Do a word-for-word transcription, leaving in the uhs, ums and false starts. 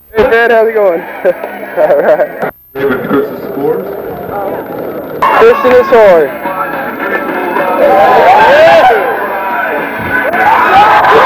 Hey man, how's it going? Alright. With Christian Skateboards? Christian Hosoi.